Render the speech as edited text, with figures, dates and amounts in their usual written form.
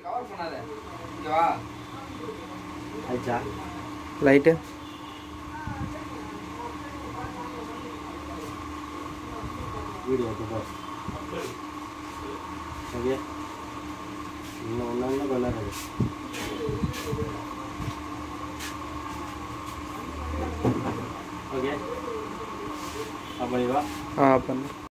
cover பண்ணாத இங்க வா ஆயிச்சா லைட் வீடியோ எடுத்து ஓகே இன்னும் ஒன்று கொண்டாடுறது ஓகே பண்ணிடுவா பண்ணு